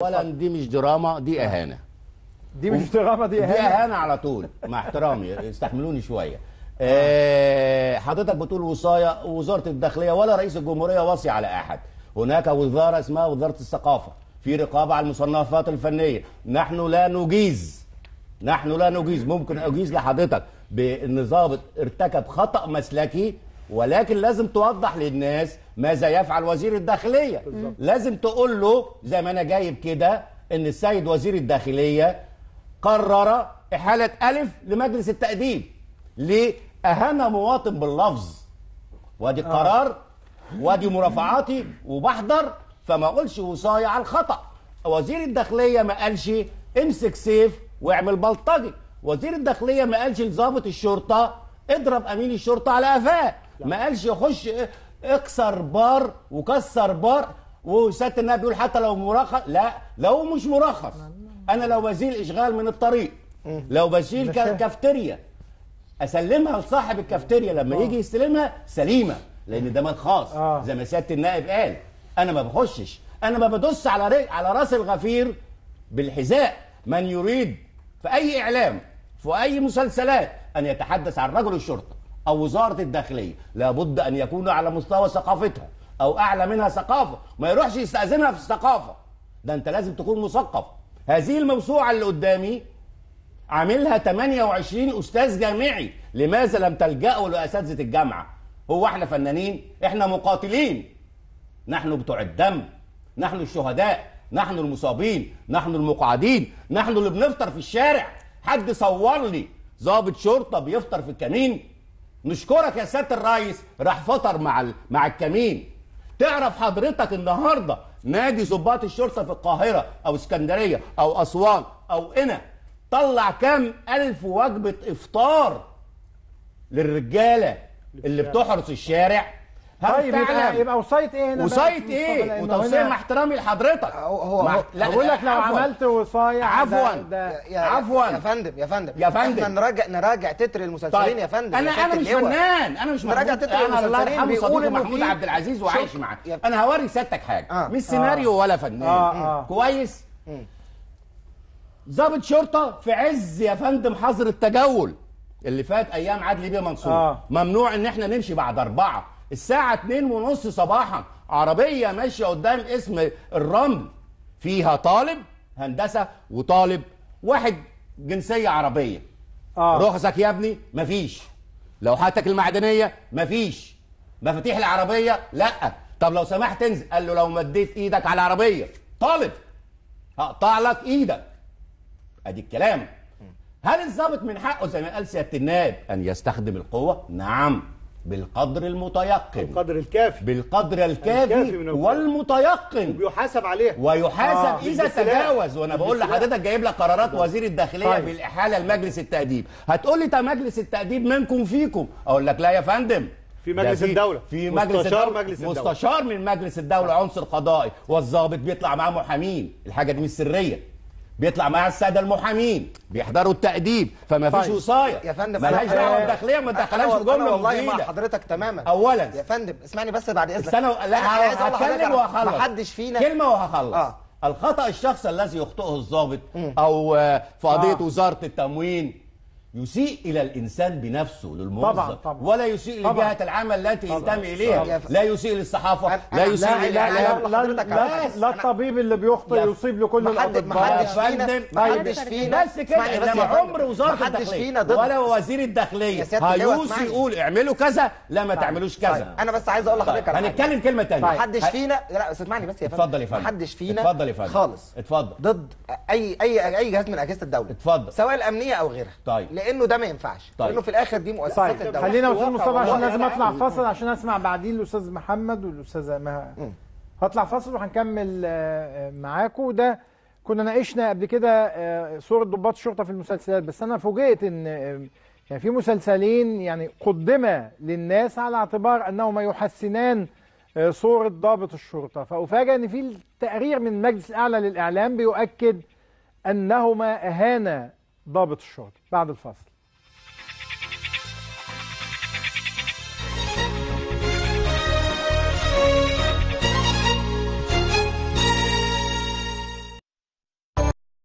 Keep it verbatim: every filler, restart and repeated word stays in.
اولا دي مش دراما، دي اهانه. دي مش دراما، دي اهانه. دي اهانه على طول، مع احترامي استحملوني شويه. آه حضرتك بتقول وصايه وزاره الداخليه ولا رئيس الجمهوريه وصي على احد. هناك وزاره اسمها وزاره الثقافه، في رقابه على المصنفات الفنيه. نحن لا نجيز نحن لا نجيز ممكن اجيز لحضرتك بان ضابط ارتكب خطا مسلكي، ولكن لازم توضح للناس ماذا يفعل وزير الداخليه. بالزبط. لازم تقول له زي ما انا جايب كده ان السيد وزير الداخليه قرر احاله الف لمجلس التاديب ليه؟ اهان مواطن باللفظ. وادي القرار آه. وادي مرافعاتي وبحضر، فما اقولش وصايه على الخطا. وزير الداخليه ما قالش امسك سيف واعمل بلطجي. وزير الداخليه ما قالش لضابط الشرطه اضرب امين الشرطه على قفاه. ما قالش يخش اكسر بار وكسر بار. وسياده النائب بيقول حتى لو مرخص، لا لو مش مرخص. انا لو بزيل اشغال من الطريق، لو بشيل كافتيريا اسلمها لصاحب الكافتيريا لما يجي يستلمها سليمه، لان ده مال خاص زي ما سياده النائب قال. انا ما بخشش، انا ما بدوس على على راس الغفير بالحذاء. من يريد في اي اعلام في اي مسلسلات ان يتحدث عن رجل الشرطه او وزاره الداخليه لابد ان يكون على مستوى ثقافتها او اعلى منها ثقافه، ما يروحش يستاذنها في الثقافه. ده انت لازم تكون مثقف. هذه الموسوعه اللي قدامي عاملها ثمانية وعشرين استاذ جامعي. لماذا لم تلجأوا لاساتذه الجامعه؟ هو احنا فنانين؟ احنا مقاتلين، نحن بتوع الدم، نحن الشهداء، نحن المصابين، نحن المقعدين، نحن اللي بنفطر في الشارع. حد صور لي ضابط شرطه بيفطر في الكمين؟ نشكرك يا سياده الرئيس راح فطر مع مع الكمين. تعرف حضرتك النهارده نادي ضباط الشرطه في القاهره او اسكندريه او اسوان او قنا طلع كام الف وجبه افطار للرجاله اللي بتحرس الشارع؟ طيب يبقى يبقى وصايه ايه هنا؟ وصاية ايه؟ وتوصيه مع احترامي لحضرتك. هو هو بقول لك لو عملت وصايه عفوا عفوا يا فندم يا فندم يا فندم احنا نراجع نراجع تتر المسلسلين. طيب. يا فندم انا انا مش فنان، انا مش نراجع تتر المسلسلين بيقول محمود عبد العزيز وعايش معاه. انا هوري سيادتك حاجه آه. مش سيناريو آه. ولا فنان آه. آه. كويس. ضابط شرطه في عز يا فندم حظر التجول اللي فات ايام عدلي بيه منصور آه. ممنوع ان احنا نمشي بعد اربعه. الساعة اتنين ونص صباحا عربية ماشية قدام اسم الرمل فيها طالب هندسة وطالب واحد جنسية عربية. آه. رخصك يا ابني؟ مفيش. لوحاتك المعدنية؟ مفيش. مفاتيح العربية؟ لا. طب لو سمحت انزل. قال له لو مديت ايدك على العربية طالب هقطع لك ايدك. ادي الكلام. هل الضابط من حقه زي ما قال سيادة النائب ان يستخدم القوة؟ نعم، بالقدر المتيقن، بالقدر الكافي، بالقدر الكافي, الكافي والمتيقن، وبيحاسب عليه ويحاسب آه. اذا تجاوز. وانا بقول لحضرتك جايب لك قرارات وزير الداخليه طيب. بالاحاله لمجلس التاديب. هتقول لي ده مجلس التاديب منكم فيكم، اقول لك لا يا فندم، في مجلس الدوله، في مجلس مستشار الدولة. مجلس الدوله، مستشار من مجلس الدوله عنصر قضائي، والضابط بيطلع معاه محامين. الحاجه دي مش سريه، بيطلع معاه الساده المحامين بيحضروا التأديب، فما فيش طيب. وصايه يا فندم مالهاش دعوه بالداخليه، ما تدخلهاش في جمله والله مع حضرتك تماما. اولا يا فندم اسمعني بس بعد اذنك. استنى لا هتكلم وهخلص. ما حدش فينا كلمه وهخلص. آه. الخطا الشخصي الذي يخطئه الضابط او في قضيه آه. وزاره التموين يسيء الى الانسان بنفسه للموظف طبعا طبعا. ولا يسيء لجهه العمل التي ينتمي اليها، لا يسيء للصحافه، لا يسيء للاعلام، لا لا لا, لا الطبيب اللي بيخطئ يصيب لكل الاطباء. ما حدش فينا ما حدش فينا بس كده. انما عمر وزاره الداخليه ولا وزير الداخليه هيوصي يقول اعملوا كذا لا ما تعملوش كذا. انا بس عايز اقول لحضرتك هنتكلم كلمه ثانيه. ما حدش فينا، لا اسمعني بس يا فندم، اتفضل يا فندم. ما حدش فينا اتفضل يا فندم خالص اتفضل ضد اي اي اي جهاز من اجهزه الدوله، اتفضل، سواء الامنيه او غيرها. طيب لانه ده ما ينفعش. طيب. لانه في الاخر دي مؤسسات طيب. الدوله. خلينا استاذ مصطفى عشان لازم اطلع فاصل عشان اسمع بعدين الاستاذ محمد والاستاذه مها. هطلع فاصل وهنكمل معاكم. ده كنا ناقشنا قبل كده صوره ضباط الشرطه في المسلسلات، بس انا فوجئت ان يعني في مسلسلين يعني قدما للناس على اعتبار انهما يحسنان صوره ضابط الشرطه، فافاجئ ان في تقرير من المجلس الاعلى للاعلام بيؤكد انهما اهانا ضابط الشرطه. بعد الفاصل.